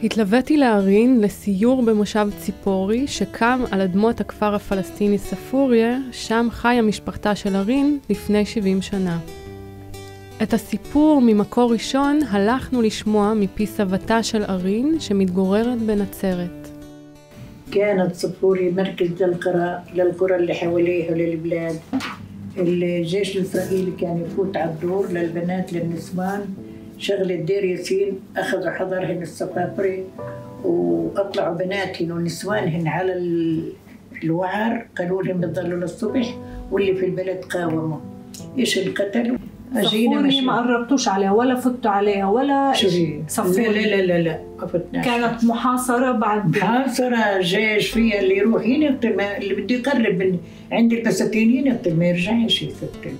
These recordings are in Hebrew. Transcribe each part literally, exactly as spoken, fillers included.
התלוויתי לערין לסיור במושב ציפורי שקם על אדמות הכפר הפלסטיני ספוריה, שם חיה משפחתה של ערין לפני שבעים שנה. את הסיפור ממקור ראשון הלכנו לשמוע מפי סבתה של ערין שמתגוררת בנצרת. كانت صفوري مركز للقرى للقرى اللي حواليها وللبلاد. الجيش الإسرائيلي كان يفوت على الدور للبنات للنسوان، شغل الدير ياسين أخذوا حضرهن الصفافري وأطلعوا بناتهن ونسوانهن على الوعر، قالوا لهم بتضلوا للصبح واللي في البلد قاوموا. إيش انقتلوا؟ صفوري ما قربتوش عليها ولا فتوا عليها ولا صفوري؟ لا لا لا لا ما فتناش. كانت محاصرة بعد محاصرة، جيش فيها اللي يروح ينقتل، اللي بده يقرب من عند البساتين ينقتل ما يرجعش يفتل.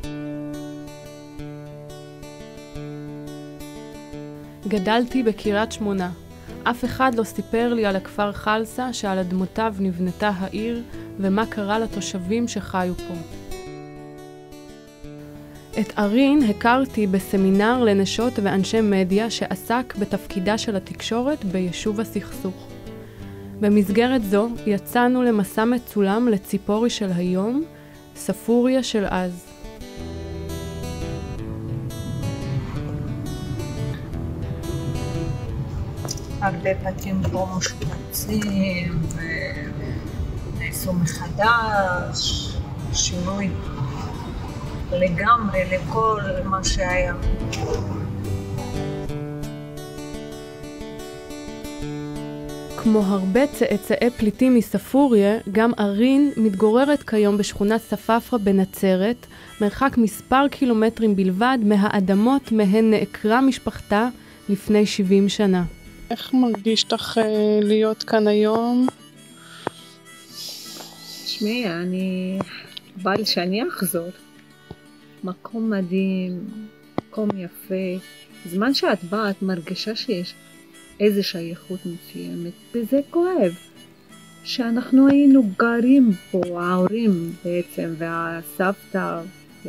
גדלתי בקריית שמונה. אף אחד לא סיפר לי על הכפר חלסה שעל אדמותיו נבנתה העיר ומה קרה לתושבים שחיו פה. את ערין הכרתי בסמינר לנשות ואנשי מדיה שעסק בתפקידה של התקשורת ביישוב הסכסוך. במסגרת זו יצאנו למסע מצולם לציפורי של היום, ספוריה של אז. הרבה בתים פה מושפצים ונעשו מחדש, שינוי לגמרי לכל מה שהיה. כמו הרבה צאצאי פליטים מספוריה, גם ערין מתגוררת כיום בשכונת ספפרה בנצרת, מרחק מספר קילומטרים בלבד מהאדמות מהן נעקרה משפחתה לפני שבעים שנה. איך מרגיש לך להיות כאן היום? שמי, אני בא לי שאני אחזור. מקום מדהים, מקום יפה. זמן שאת באה, את מרגישה שיש איזו שייכות מסוימת, וזה כואב. שאנחנו היינו גרים פה, ההורים בעצם, והסבתא, ו...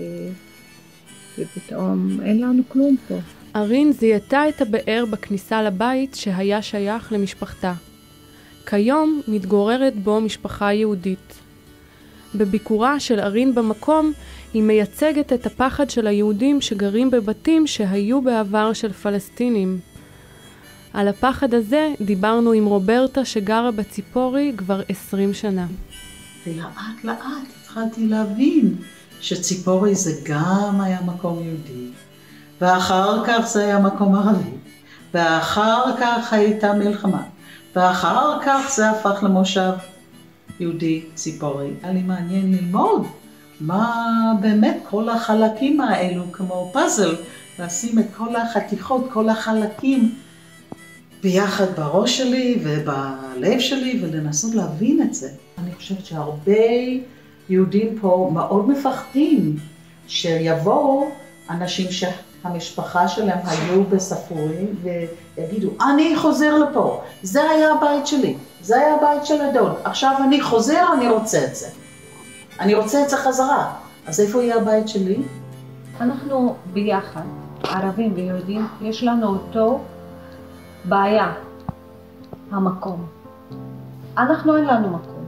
ופתאום אין לנו כלום פה. ערין זיהתה את הבאר בכניסה לבית שהיה שייך למשפחתה. כיום מתגוררת בו משפחה יהודית. בביקורה של ערין במקום היא מייצגת את הפחד של היהודים שגרים בבתים שהיו בעבר של פלסטינים. על הפחד הזה דיברנו עם רוברטה שגרה בציפורי כבר עשרים שנה. ולאט לאט התחלתי להבין שציפורי זה גם היה מקום יהודי, ואחר כך זה היה מקום ערבי, ואחר כך הייתה מלחמה, ואחר כך זה הפך למושב יהודי ציפורי. היה לי מעניין ללמוד מה באמת כל החלקים האלו כמו פאזל, לשים את כל החתיכות, כל החלקים ביחד בראש שלי ובלב שלי ולנסות להבין את זה. אני חושבת שהרבה יהודים פה מאוד מפחדים שיבואו אנשים שהמשפחה שלהם היו בספורי ויגידו, אני חוזר לפה, זה היה הבית שלי, זה היה הבית של הדוד, עכשיו אני חוזר, אני רוצה את זה. אני רוצה את זה חזרה. אז איפה יהיה הבית שלי? אנחנו ביחד, ערבים ויהודים, יש לנו אותו בעיה, המקום. אנחנו אין לנו מקום,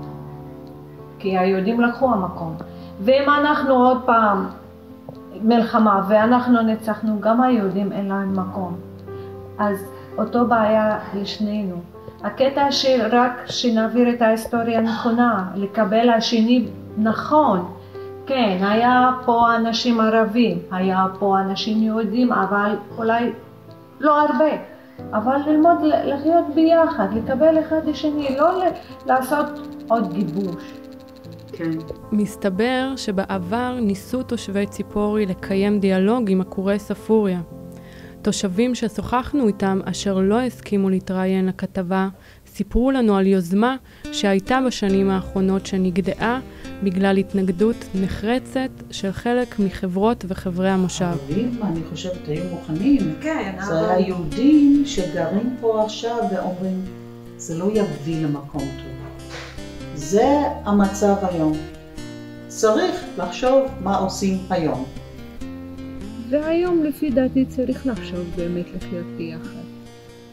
כי היהודים לקחו המקום. ואם אנחנו עוד פעם מלחמה ואנחנו ניצחנו, גם היהודים אין להם מקום. אז אותו בעיה לשנינו. הקטע שרק שנעביר את ההיסטוריה נכונה, לקבל השני נכון. כן, היה פה אנשים ערבים, היה פה אנשים יהודים, אבל אולי לא הרבה. אבל ללמוד לחיות ביחד, לקבל אחד לשני, לא לעשות עוד גיבוש. כן. מסתבר שבעבר ניסו תושבי ציפורי לקיים דיאלוג עם עקורי ספוריה. תושבים ששוחחנו איתם אשר לא הסכימו להתראיין לכתבה, סיפרו לנו על יוזמה שהייתה בשנים האחרונות שנגדעה בגלל התנגדות נחרצת של חלק מחברות וחברי המושב. הערבים, אני חושבת, היו מוכנים. כן, זה אבל... היה יהודים שגרים פה עכשיו ואומרים, זה לא יביא למקום טוב. זה המצב היום. צריך לחשוב מה עושים היום. והיום לפי דעתי צריך לחשוב באמת לחיות ביחד.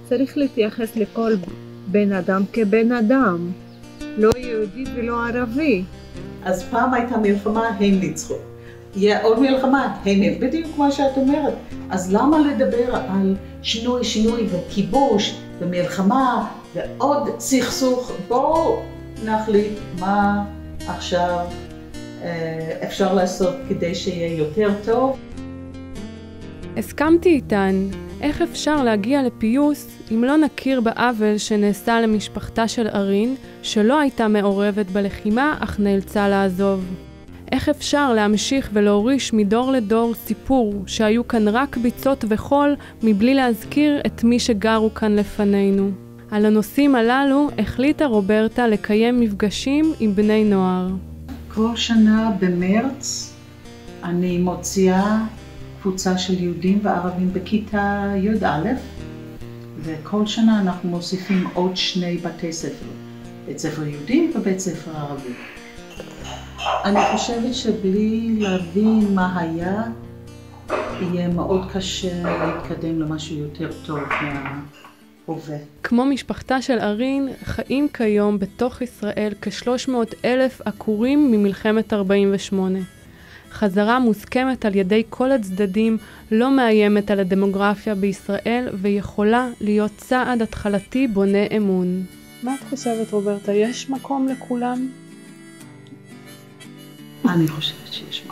צריך להתייחס לכל בן אדם כבן אדם, לא יהודי ולא ערבי. אז פעם הייתה מלחמה, הם ניצחו. יהיה עוד מלחמה, הם בדיוק כמו שאת אומרת. אז למה לדבר על שינוי, שינוי וכיבוש ומלחמה ועוד סכסוך? בואו נחליט מה עכשיו אפשר לעשות כדי שיהיה יותר טוב. הסכמתי איתן. איך אפשר להגיע לפיוס אם לא נכיר בעוול שנעשה למשפחתה של ארין, שלא הייתה מעורבת בלחימה אך נאלצה לעזוב? איך אפשר להמשיך ולהוריש מדור לדור סיפור שהיו כאן רק ביצות וחול מבלי להזכיר את מי שגרו כאן לפנינו? על הנושאים הללו החליטה רוברטה לקיים מפגשים עם בני נוער. כל שנה במרץ אני מוציאה קבוצה של יהודים וערבים בכיתה י"א, וכל שנה אנחנו מוסיפים עוד שני בתי ספר, בית ספר יהודי ובית ספר ערבי. אני חושבת שבלי להבין מה היה, יהיה מאוד קשה להתקדם למשהו יותר טוב מההווה. כמו משפחתה של ארין, חיים כיום בתוך ישראל כ-שלוש מאות אלף עקורים ממלחמת ארבעים ושמונה. חזרה מוסכמת על ידי כל הצדדים לא מאיימת על הדמוגרפיה בישראל ויכולה להיות צעד התחלתי בונה אמון. מה את חושבת, רוברטה? יש מקום לכולם? אני חושבת שיש מקום.